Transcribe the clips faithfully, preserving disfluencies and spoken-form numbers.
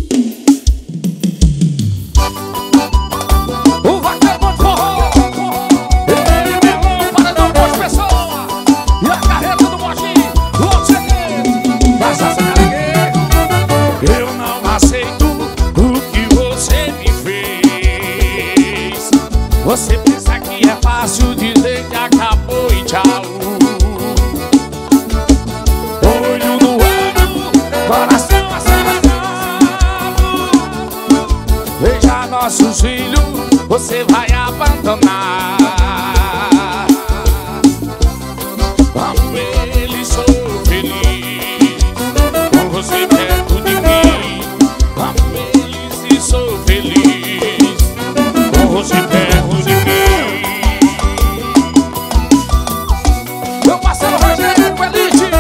O vaqueiro bom de forró, ele melão, paredão, boas pessoas. E a carreta do Mojinho, louco segredo. Passa essa carinha. Eu não aceito o que você me fez. Você pensa que é fácil dizer que acabou e tchau. Olho no olho, coração acelerado. Veja nossos filhos, você vai abandonar. Amo ele, sou feliz com você perto de mim. Amo eles e sou feliz com você perto de mim. Meu parceiro Rogério Elite.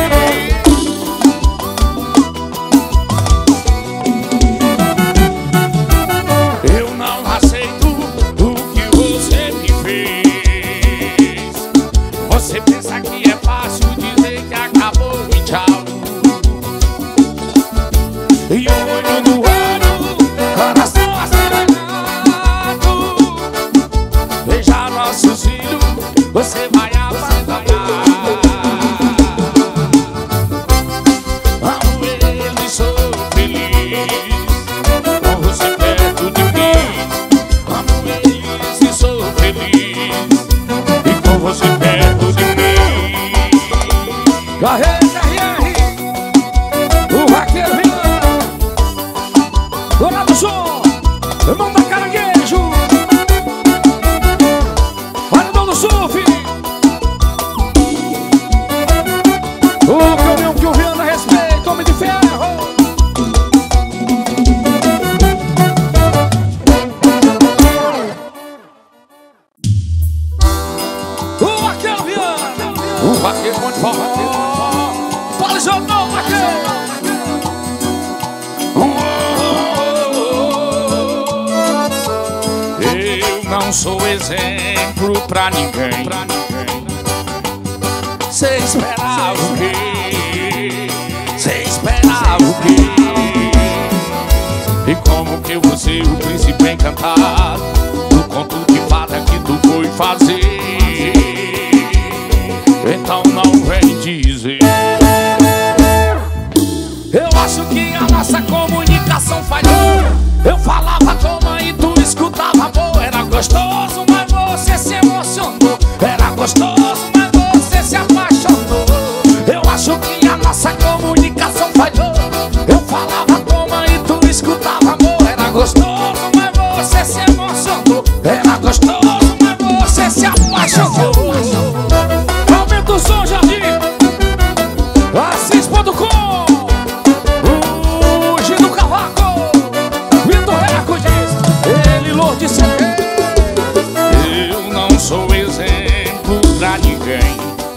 Eu não aceito o que você me fez. Você pensa que é fácil dizer que acabou e tchau. E olho no olho, coração acelerado. Veja nossos filhos, você vai abandonar. Amo ele, sou feliz com você perto de mim. Amo eles e sou feliz e com você perto de mim. Carrega R R, o vaqueiro Rian, Dona do Som, irmão da Caranguejo, Paredão do Surf. O caminhão que o Rian respeita, homem de ferro. O vaqueiro Rian, o vaqueiro bom de forró. Fala seu nome, vaqueiro. Eu não sou exemplo pra ninguém. Cê esperava o quê? Cê esperava o quê? E como que eu vou ser o príncipe encantado do conto de fada que tu foi fazer? Então não vem dizer. Eu acho que a nossa comunicação falhou. Eu falava como e tu escutava, amor. Era gostoso, mas você se emocionou. Era gostoso, mas você se apaixonou. Eu acho que a nossa comunicação falhou. Eu falava como e tu escutava, amor. Era gostoso, mas você se emocionou. Era gostoso, mas você se apaixonou. Aumenta o som, Jardim. Assis ponto com. O Gino Cavaco, Vitor Recordes, ele Lourdes C D. Eu não sou exemplo pra ninguém.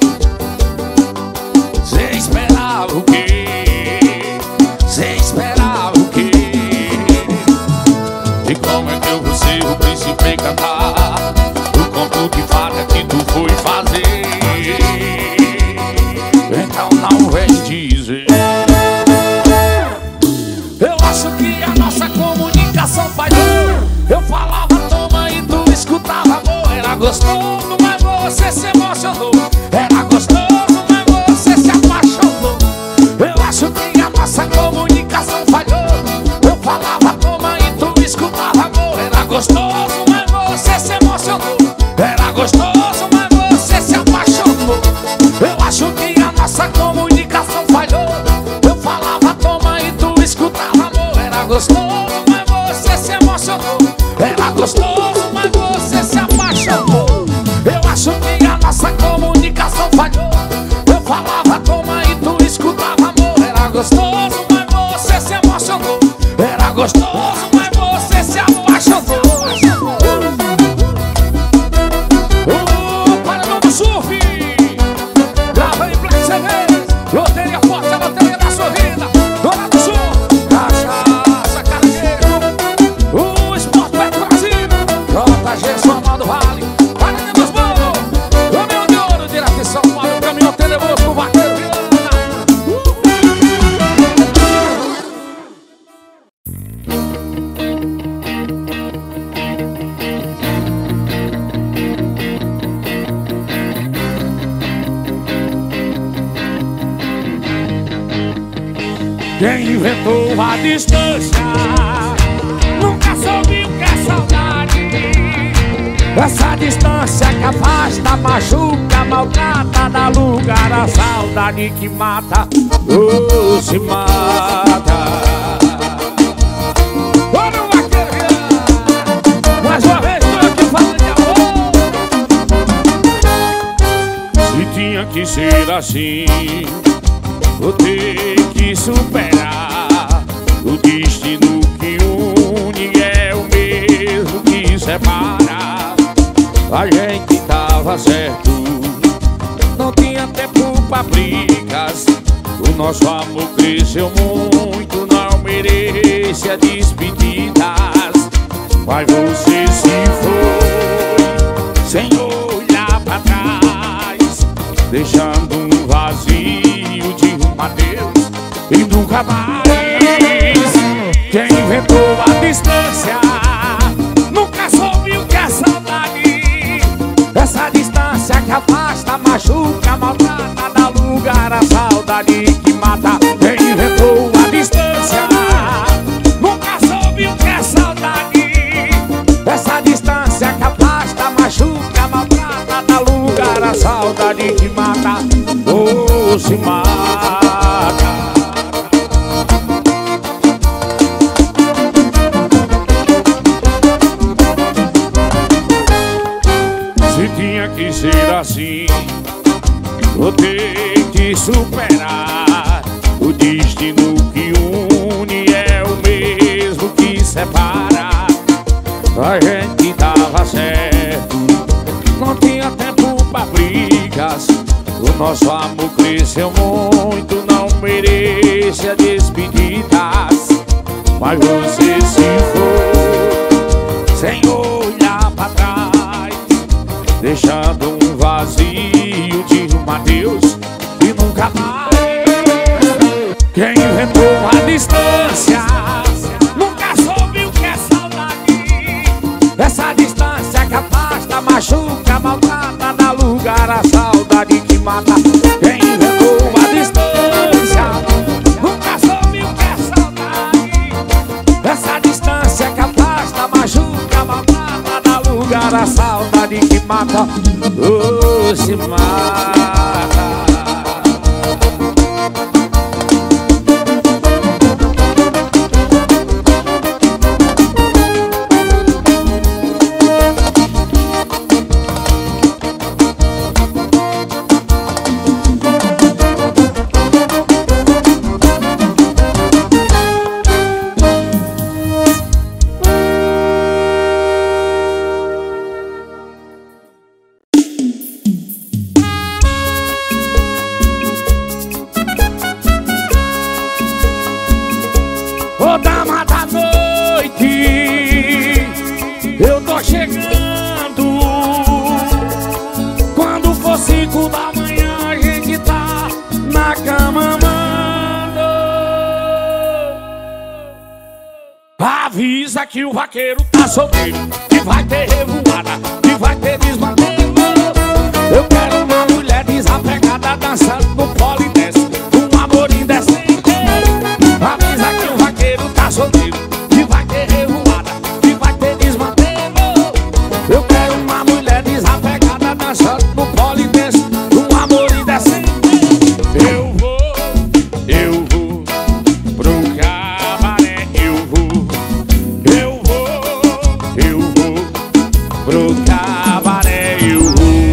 Cê esperava o quê? Cê esperava o quê? E como é que eu vou ser o príncipe encantado do conto de fada que tu foi fazer? Então não vem dizer. Eu acho que a nossa comunicação falhou. Eu falava toma e tu escutava, amor. Era gostoso, mas você se emocionou. Era gostoso, mas você se apaixonou. Eu acho que a nossa comunicação falhou. Eu falava toma e tu escutava, amor. Era gostoso, mas você se emocionou. Era gostoso, mas você se apaixonou. Eu acho que a nossa comunicação falhou. Eu falava toma e tu escutava, amor. Era gostoso, mas você se emocionou. Era gostoso, mas você se apaixonou. Eu acho que a nossa comunicação falhou. Eu falava toma e tu escutava, amor. Era gostoso, mas você se emocionou. Era gostoso, mas você se apaixonou. O Paredão do Surf, grava em Black C D. Loteria forte, a loteria da sua vida. Dona do Sul, cachaça, caranguejo. O Esporte Pet Brasil, J G Soma do Vale, Paredão dos Manos, caminhão de ouro, direto de São Paulo, caminhão tenebroso com vaqueiro Viana. Quem inventou a distância nunca soube o que é saudade. Essa distância que afasta, machuca, maltrata, dá lugar à saudade que mata, ou se mata. Bora, vaqueiro! Mais uma vez tô aqui falando de amor. Se tinha que ser assim, vou ter que superar. O destino que une é o mesmo que separa. A gente tava certo, não tinha tempo pra brigas. O nosso amor cresceu muito, não merecia despedidas. Mas você se foi, sem olhar pra trás, deixando um vazio de um adeus e nunca mais. Quem inventou a distância nunca soube o que é saudade. Essa distância que afasta, machuca, maltrata, dá lugar à saudade que mata. Quem inventou a distância nunca soube o que é saudade. Essa distância que afasta, machuca, maltrata, dá lugar à saudade que mata, ou se mata. Que ser assim, vou ter que superar. O destino que une é o mesmo que separa. A gente tava certo, não tinha tempo pra brigas. O nosso amor cresceu muito, não merecia despedidas. Mas você se foi, sem olhar pra trás, deixando um vazio de um adeus e nunca mais. Quem inventou a distância nunca soube o que é saudade. Essa distância que afasta, machuca, maltrata, dá lugar à saudade que mata. Quem inventou a distância nunca soube o que é saudade. Essa distância que afasta, machuca, maltrata, dá lugar à saudade que mata, ou se mata. Ô dama da noite, eu tô chegando. Quando for cinco da manhã a gente tá na cama amando. Avisa que o vaqueiro tá solteiro, que vai ter revoada, que vai ter desmantelo. Eu quero uma mulher desapegada dançando no polidense, um amor indecente. Avisa que o vaqueiro tá solteiro, que vai ter revoada, que vai ter desmantelo. Eu quero uma mulher desapegada dançando no polidense, um amor indecente. Eu vou, eu vou pro cabaré, eu vou, eu vou, eu vou pro cabaré, eu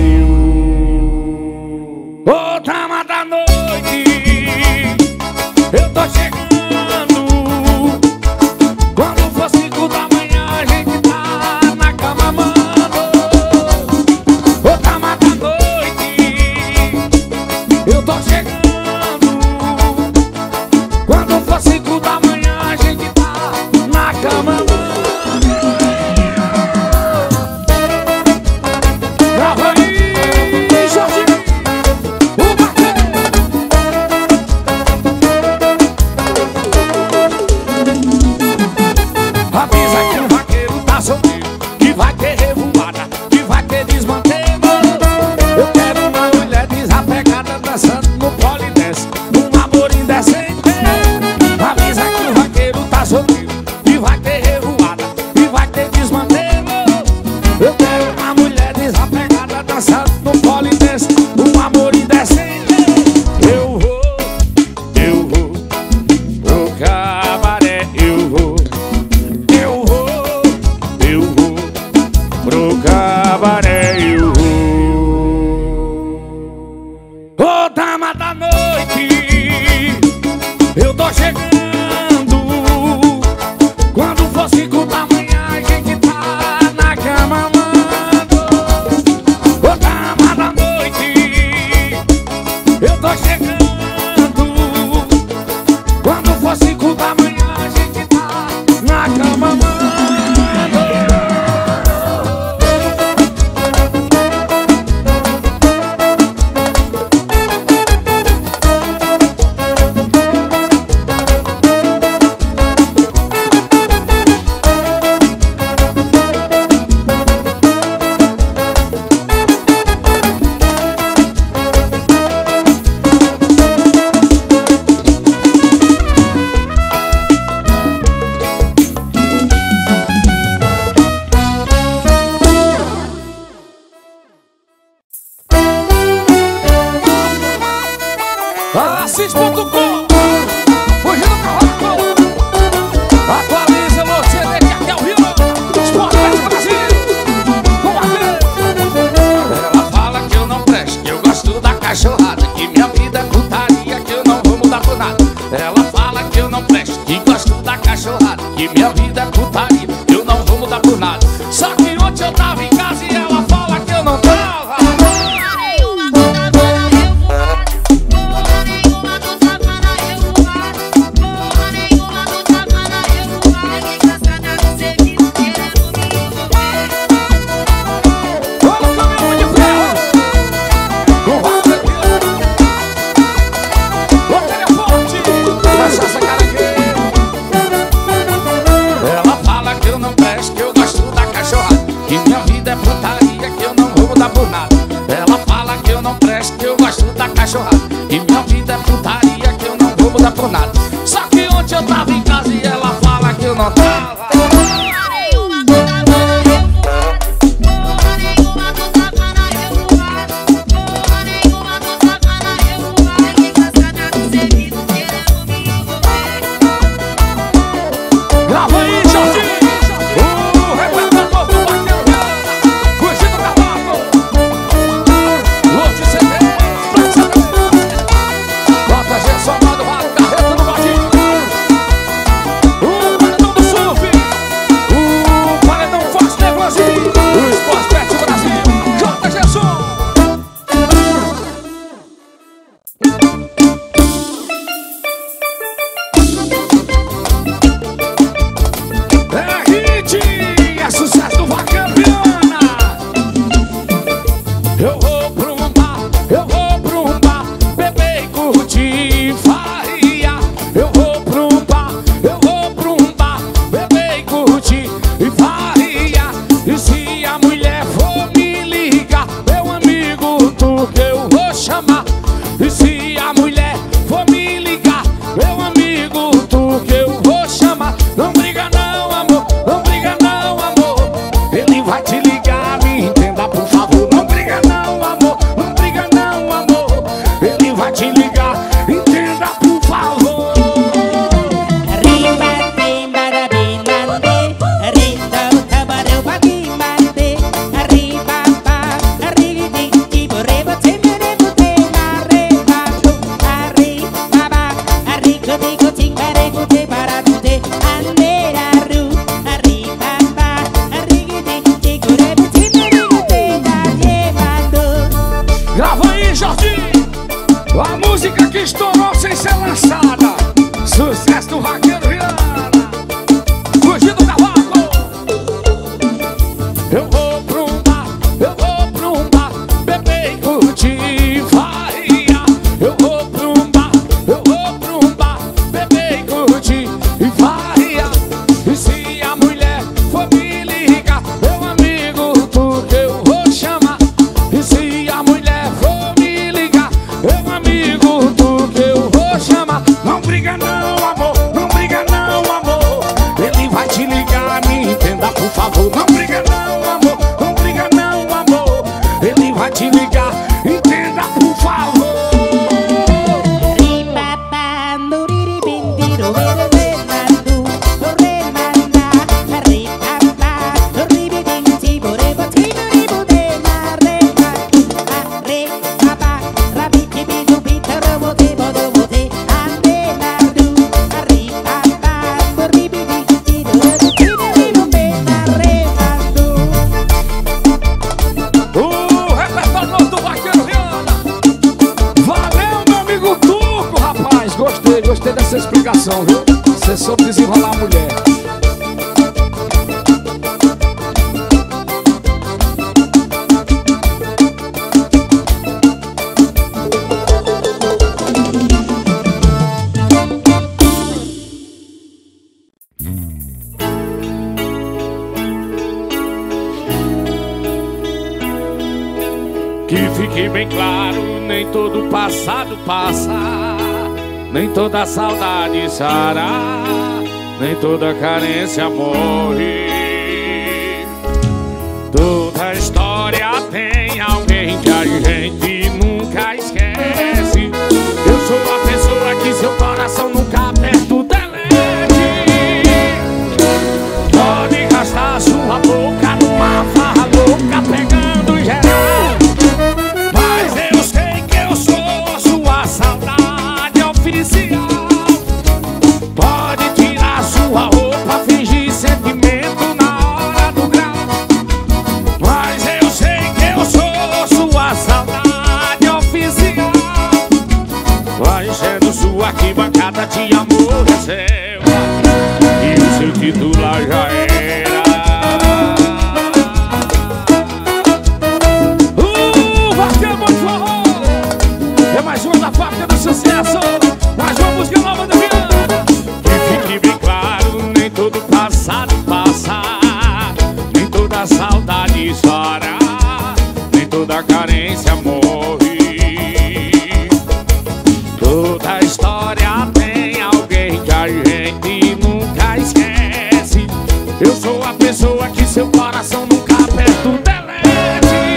vou. Ô dama da noite, eu tô chegando. cachorrada, que minha vida é putaria, eu não vou mudar por nada. Só que ontem eu tava em casa e ela fala que eu não tava. E minha vida é putaria, que eu não vou mudar por nada. Só que ontem eu tava em casa e ela fala que eu não tava. Grava aí, Jorginho! O representador do Vaqueiro, Fugindo Cavaco, Lote C D. Somado Vale, Carreta no Vadinho. O Paredão do Surf, o Paredão Forte Nevozinho, o Esporte Bet Brasil, J. Gerson. É hit, é sucesso do Vacampiana. Eu vou pro um bar, eu vou pro um bar, beber e curtir. Eu vou pro um bar, eu vou pro um bar, beber e curtir e farria. E se a mulher for me ligar, meu amigo, tu que eu vou chamar. E se a mulher for me ligar, meu amigo, tu que eu vou chamar. Não briga não, amor, não briga não, amor. Ele vai te ligar, me entenda, por favor. Não briga não, amor, não briga não, amor. Ele vai te ligar, entenda, por favor. Grava aí, Jorginho! A música que estourou sem ser lançada. Sucesso do Vaqueiro Viana. Fugindo Cavaco. Eu vou pro um bar, eu vou pro um bar, beber e curtir faria. Eu vou pro um bar, eu vou pro um bar, beber e curtir e faria. E se a mulher for me ligar, meu amigo, tu que eu vou chamar. E se a mulher for me ligar, meu amigo, tu que eu vou chamar. Não briga não, amor, não briga não, amor. Ele vai te ligar, me entenda, por favor. Não briga não, amor, não briga não, amor. Ele vai te ligar, entenda, por favor. Gostei dessa explicação, viu? Você soube desenrolar a mulher. Que fique bem claro, nem todo passado passa, nem toda saudade sará, nem toda carência morre. Toda história tem alguém que a gente nunca esquece. Eu sou a pessoa que seu coração nunca aperta o delete. Pode gastar sua boca numa farra louca pegando geral, mas eu sei que eu sou sua saudade oficial. Pode tirar sua roupa titular já era. Uh, Vaqueiro Bom de Forró. É mais uma da fábrica do sucesso. Mais uma música nova do Rio. Que fique bem claro, nem todo passado passa, nem toda saudade chora, nem toda carência morre. Toda história tem alguém que a gente nunca esquece. Eu sou a pessoa que seu coração nunca aperta o delete.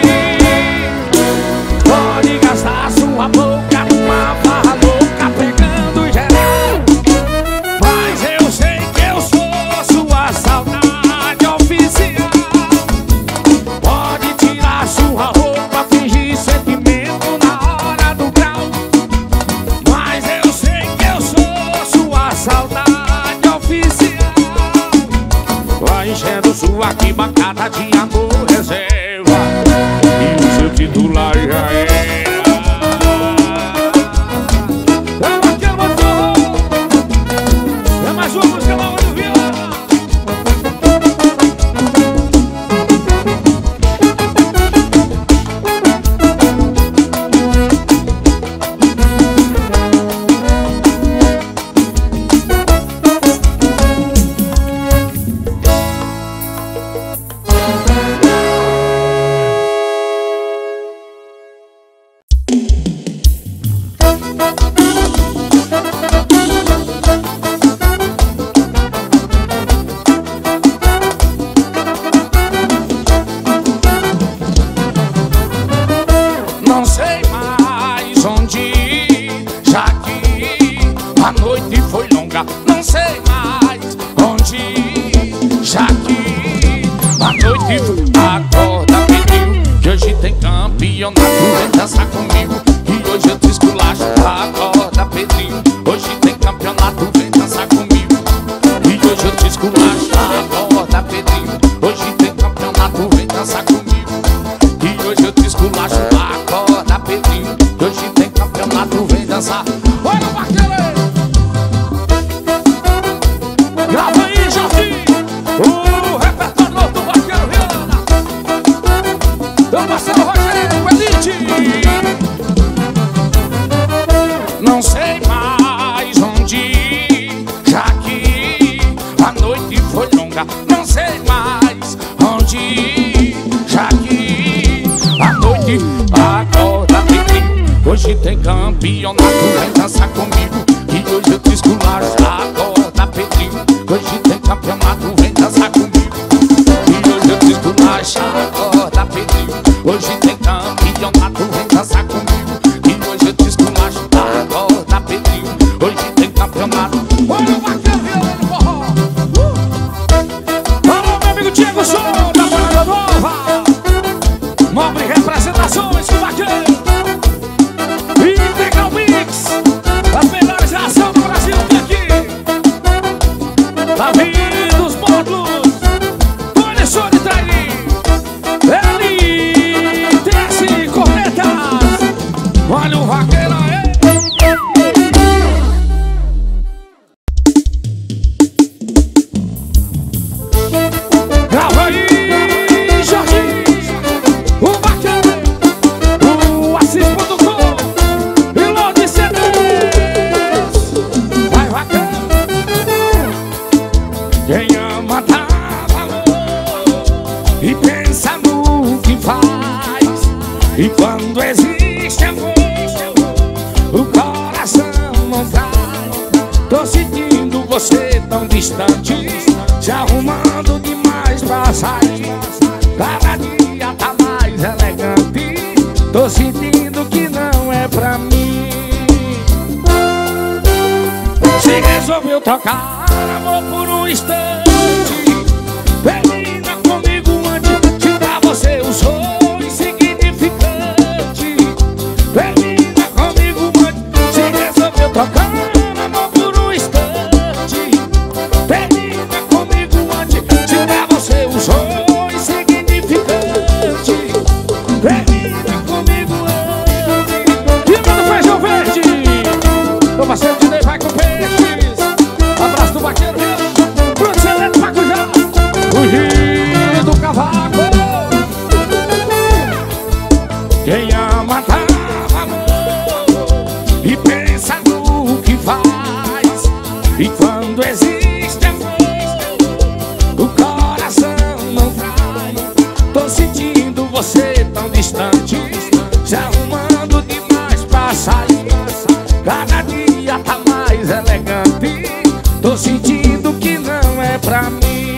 Pode gastar sua boca numa farra louca pegando geral, mas eu sei que eu sou sua saudade oficial. Pode tirar sua roupa, fingir sentimento na hora do grau, mas eu sei que eu sou sua saudade oficial. Vai enchendo sua arquibancada de amor reserva, e o seu titular já era. É Vaqueiro Bom de Forró. É mais uma música nova do Viana. Não sei mais onde ir, já que a noite foi longa. Não sei mais onde ir, já que a noite foi... Acorda, pediu, que hoje tem campeonato, vem dançar comigo, e hoje eu te esculacho. Acorda, Pedrinho, hoje tem campeonato, vem dançar comigo, e hoje eu te esculacho. Acorda, Pedrinho, hoje tem campeonato, vem dançar comigo, e hoje eu te esculacho. Acorda, Pedrinho, hoje tem campeonato, vem dançar. Olha o Vaqueiro aí! Grava aí, Jorginho, o repertório novo do Vaqueiro Viana. Meu parceiro Rogério Elite. Não sei mais onde ir, já que a noite foi longa. Não sei mais onde ir, já que a noite... Acorda, Pedrinho, hoje tem campeonato, vem dançar comigo, e hoje eu te esculacho. Acorda, Pedrinho, hoje tem campeonato, vem dançar comigo, e hoje eu te esculacho. Acorda, Pedrinho, hoje tem campeonato, vem dançar comigo, e hoje eu te esculacho. Acorda, Pedrinho, hoje tem campeonato. Olha o Vaqueiro Viana no forró. uh! Alô, meu amigo Diego Show, da Morada Nova. Nobre representações do Vaqueiro. Integral Mix, as melhores rações do Brasil tem aqui. Davi dos Módulos, Tony Show de Traí, L T S Cornetas. Olha o Vaqueiro aí. Grava aí, Jorginho, o Vaqueiro, o Assis ponto com e Lorde C Ds. Vai, Vaqueiro. Quem ama dá valor e pensa no que faz, e quando existe amor, o coração não trai. Tô sentindo você tão distante, se arrumando demais pra sair. Cada dia tá mais elegante, tô sentindo que não é pra mim. Se resolveu tocar amor por um instante, termina comigo antes de pra você usou insignificante. Termina comigo antes, se resolveu tocar amor por um instante, termina comigo antes de pra você usou insignificante. Termina comigo antes. E manda feijão verde, meu parceiro de Ney vai com peixes. Abraço do Vaqueiro Viana, Bruno Celeste. você tão distante, se arrumando demais pra sair. Cada dia tá mais elegante, tô sentindo que não é pra mim.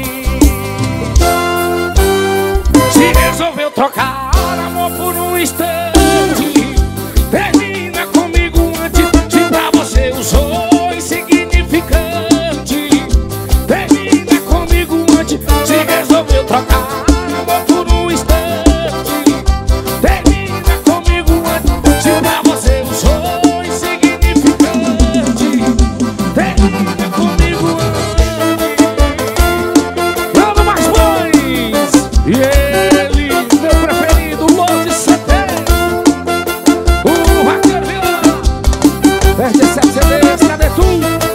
Se resolveu trocar amor por um instante, termina comigo antes. Se pra você eu sou insignificante, termina comigo antes. Se resolveu trocar amor por um instante, termina comigo antes. Se pra você eu sou insignificante, termina comigo antes. Dando mais mães, e ele, meu preferido, Lose C T, o Vaqueiro Vilã, perde sete C Ds, cadê tu?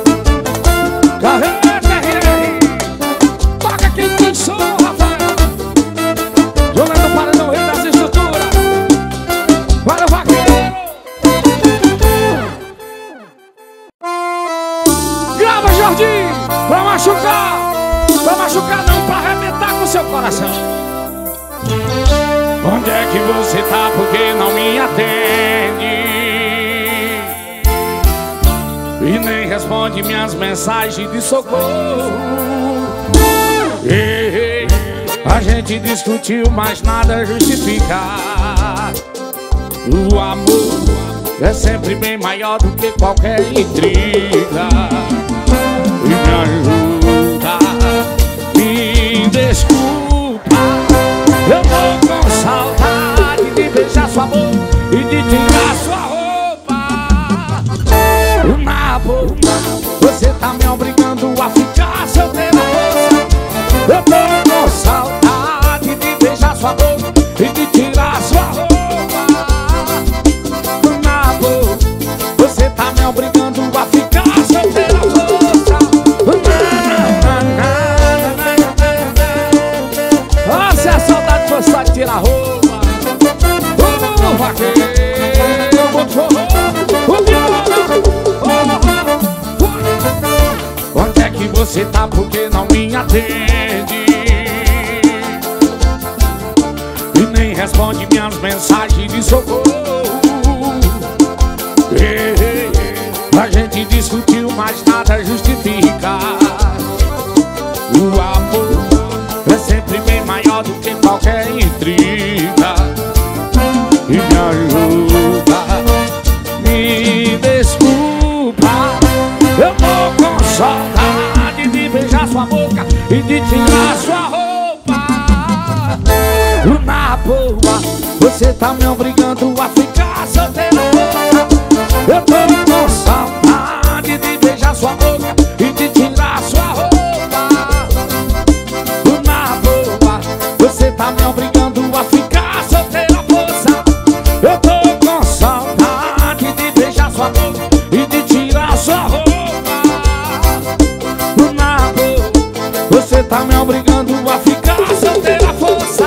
Carrega R R, toca quem tem som, Rafael, jogando para não rir das estruturas, para o Vaqueiro. Grava, Jordi, pra machucar, pra machucar não, pra arrebentar com seu coração. Onde é que você tá, porque não me atende e nem responde minhas mensagens de socorro? Ei, a gente discutiu, mas nada justifica. O amor é sempre bem maior do que qualquer intriga. E me ajuda, me desculpa, eu tô com saudade de beijar sua boca e de tirar sua roupa. Na boca, você tá me obrigando a ficar solteira, moça. Eu tô com saudade de beijar sua boca e de tirar sua roupa. Na boca, você tá me obrigando a ficar solteira, moça. Ah, se a saudade fosse só de tirar a roupa, o vaqueiro, o forró, o violão. Onde é que você tá, porque não me atende e nem responde minhas mensagens de socorro? Ei, ei, ei, a gente discutiu, mas nada justifica. O amor é sempre bem maior do que qualquer intriga. E me ajuda, me desculpa, eu tô com saudade de beijar sua boca e de tirar sua roupa. Na boa, você tá me obrigando a ficar solteira, moça. Eu tô com saudade de beijar sua boca e de tirar sua roupa. Na boa, você tá me obrigando a ficar solteira, moça. Eu tô com saudade de beijar sua boca e de tirar sua roupa. Na boa, você tá me obrigando a ficar solteira, força.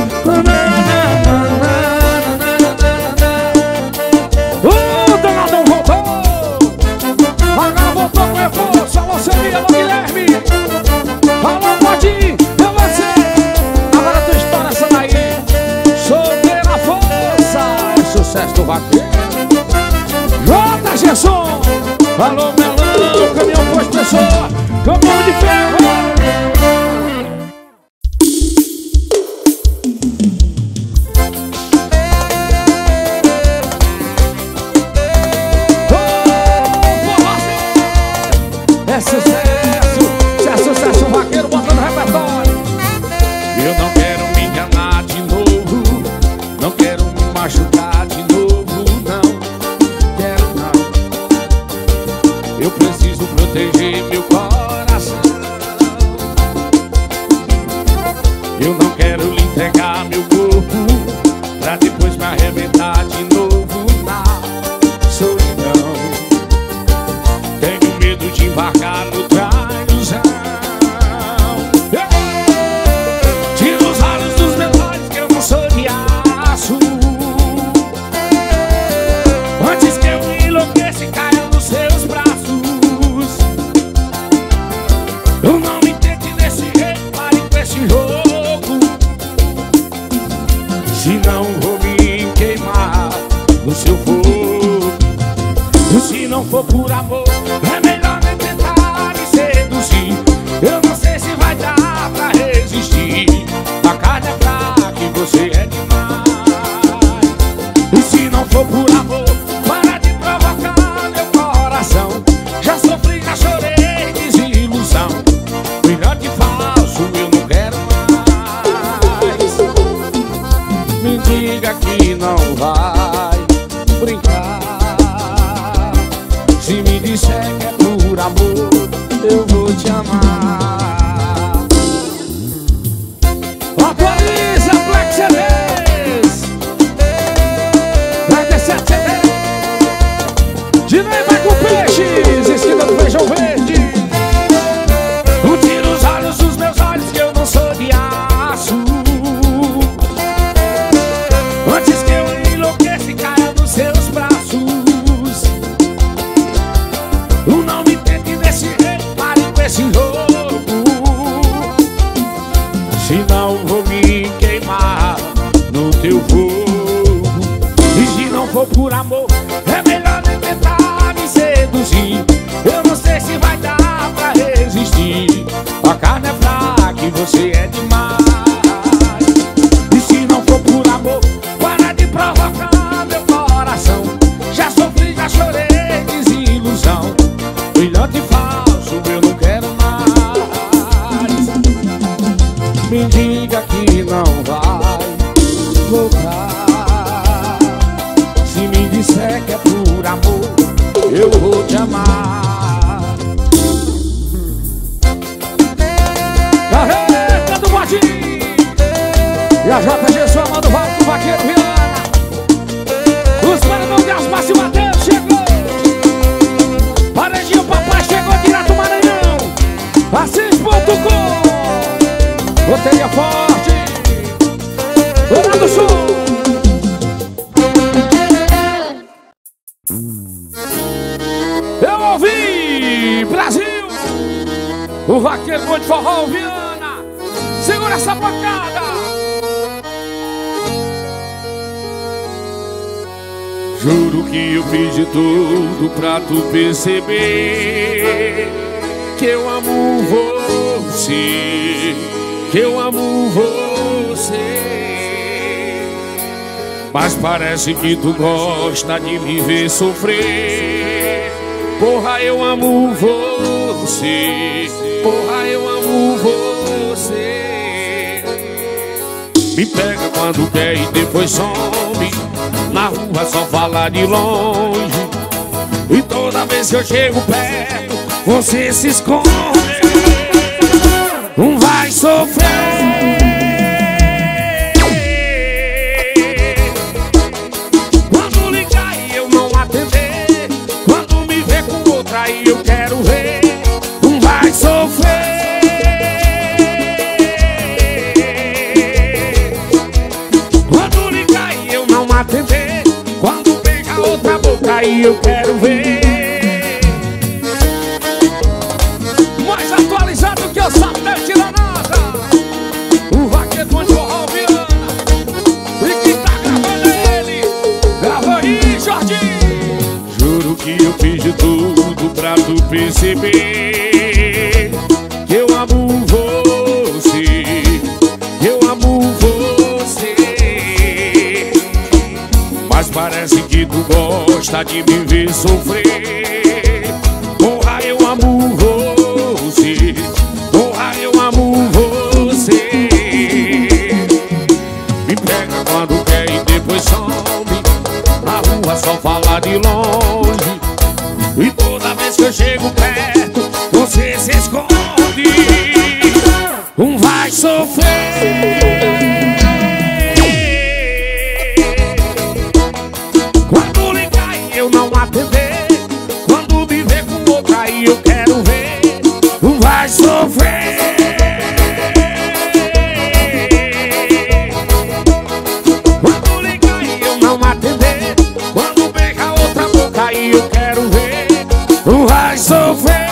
O danadão voltou, agora voltou com reforço. Alô, Celia, alô, Guilherme, alô, Bodinho, eu você. Agora tu estoura essa daí, solteira, força. É sucesso do vaqueiro. J. Gerson, alô, Melão, caminhão com as pessoas, caminhão de ferro. É sucesso, se é sucesso, o vaqueiro bota no repertório. Eu não quero me enganar de novo, não quero me machucar de novo, não quero não. Eu preciso proteger meu coração. Eu não quero lhe entregar meu corpo pra depois me arrebentar de novo na solidão. Tenho medo de embarcar no traizão. Tira os olhos dos meus olhos que eu não sou de aço. Antes que eu enlouqueça e caia nos seus braços. Eu não me entende desse jeito, pare com esse jogo. for por amor, é melhor nem tentar me seduzir. Eu não sei se vai dar pra resistir. A carne é fraca e você é demais. E se não for por amor, para de provocar meu coração. Já sofri, já chorei, desilusão. Brilhante falso, eu não quero mais. Me diga que não vai brincar. Se me disser que é por amor, eu vou te amar. Atualiza Black C Ds, Black C Ds. Dinei vai com peixes, esquina do feijão verde. Não tira os olhos dos meus olhos que eu não sou de aço. Antes que eu enlouqueça e caia nos seus braços. Não me tente desse jeito, pare com esse jogo. Senão vou me queimar no teu fogo. E se não for por amor, é melhor nem tentar me seduzir. Eu não sei se vai dar pra resistir. A carne é fraca e você é demais. E se não for por amor, para de provocar meu coração. Já sofri, já chorei, desilusão. Brilhante e falso, eu não quero mais. Me diga que não vai voltar. Se me disser que é por amor, eu vou te amar. Carreta do Botinho e a J G sua mão do Vale do Vaqueiro Viana. Os paredão de Asmar se batendo, chegou. Paredinho papai chegou direto do Maranhão. Assis ponto com Loteria Forte Dona do Sul. Eu ouvi Brasil. O Vaqueiro Bom de Forró Viana. Segura essa pancada. Juro que eu fiz de tudo pra tu perceber que eu amo você, que eu amo você. Mas parece que tu gosta de me ver sofrer. Porra, eu amo você, porra, eu amo você. Me pega quando quer e depois some. Na rua só fala de longe. E toda vez que eu chego perto, você se esconde. Não vai sofrer. Quando ligar e eu não atender, quando me ver com outra e eu quero ver, não vai sofrer. Quando ligar e eu não atender, quando pegar outra boca e eu quero ver. Mais atualizado que o satélite da NASA, o Vaqueiro Bom de Forró Viana. E quem tá gravando é ele. Grava aí, Jorginho. Juro que eu fiz de tudo pra tu perceber que eu amo você, que eu amo você. Mas parece que tu gosta de me ver sofrer. Porra, eu amo você, porra, eu amo você. Me pega quando quer e depois some. Na rua só fala de longe. E toda vez que eu chego perto, você se esconde. Não vai sofrer. Quando ligar e eu não atender, quando me ver com outra e eu quero ver, não vai sofrer. Quando ligar e eu não atender, quando pegar outra boca e eu quero ver, não vai sofrer.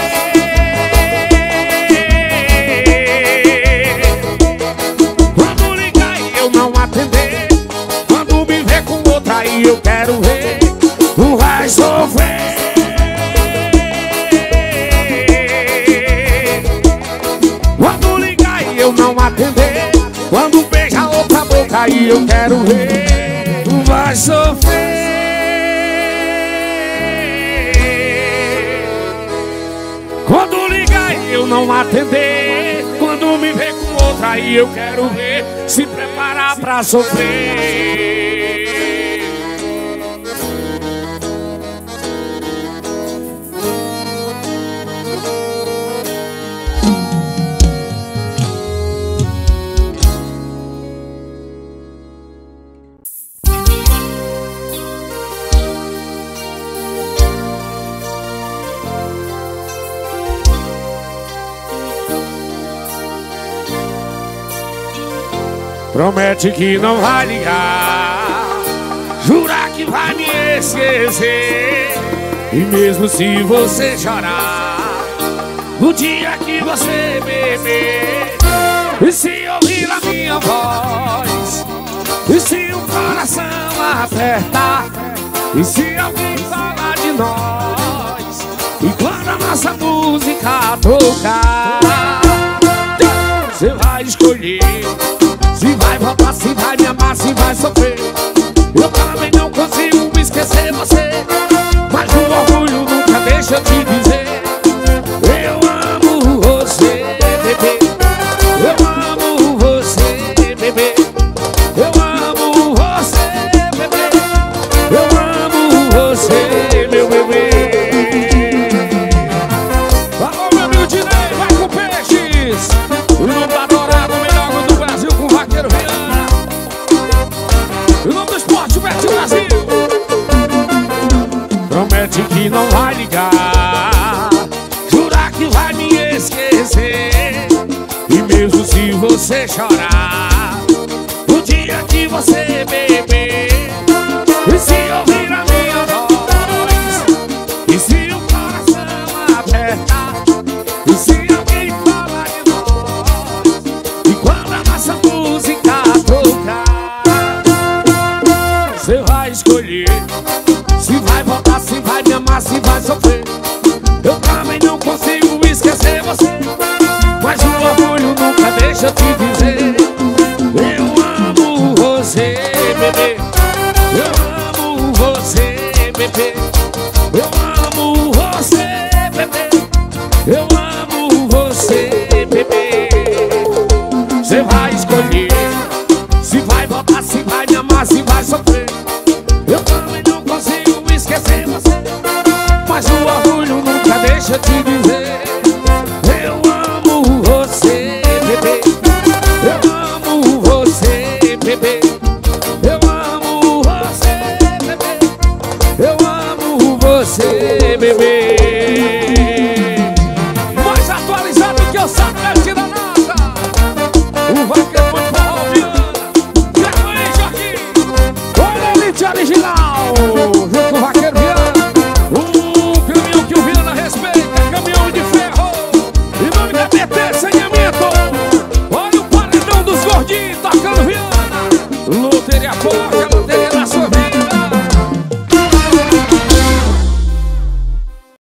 eu não atender, quando beija outra boca e eu quero ver, tu vai sofrer. Quando liga e eu não atender, quando me vê com outra e eu quero ver, se preparar pra sofrer. Promete que não vai ligar, jura que vai me esquecer, e mesmo se você chorar, no dia que você beber, e se ouvir a minha voz, e se o coração apertar, e se alguém falar de nós, e quando a nossa música tocar, você vai escolher se vai voltar, se vai me amar, se vai sofrer. Eu também não consigo esquecer você, mas o orgulho nunca deixa eu te dizer, eu amo você, bebê. Eu amo você, bebê. Eu amo você, bebê. Eu amo você, meu bebê. Alô, meu amigo Dinei, vai com peixes. O nome do adorado, o melhor do Brasil, com o Vaqueiro Viana. O nome do esporte, o Betinho Brasil. Promete que não vai ligar, jura que vai me esquecer, e mesmo se você chorar, no dia que você beber, e se ouvir a minha voz, e se o coração apertar, e se alguém falar de nós, e quando a nossa música tocar, você vai escolher se vai voltar, se vai me amar, se vai sofrer. Eu também não consigo esquecer você, mas o orgulho nunca deixa eu te dizer, eu amo você, bebê. Eu amo você, bebê. Eu amo você, bebê. Eu amo você, bebê. Você vai escolher se vai voltar, se vai me amar, se vai sofrer. Eu também não consigo esquecer você, mas o orgulho nunca deixa eu te dizer, eu amo você, bebê. Eu amo você, bebê. Eu amo você, bebê. Eu amo você, bebê. Mais atualizado que eu satélite da NASA, o Vaqueiro foi forró Viana. Grava aí, Joaquim. Olha a elite original.